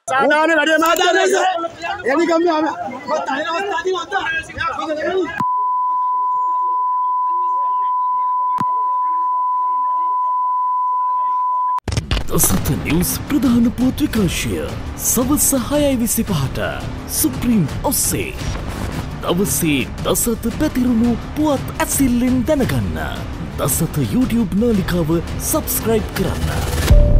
සාධාරණ වැඩේ මාත්‍යාරය එනි කම්ම දසත නිවුස් ප්‍රධාන පුවත් විකාශය සවස් 6:25ට සුප්‍රීම් ඔස්සේ දවසේ දසත පැතිරුණු පුවත් ඇසිල්ලෙන් දැනගන්න දසත YouTube නාලිකාව සබස්ක්‍රයිබ් කරන්න.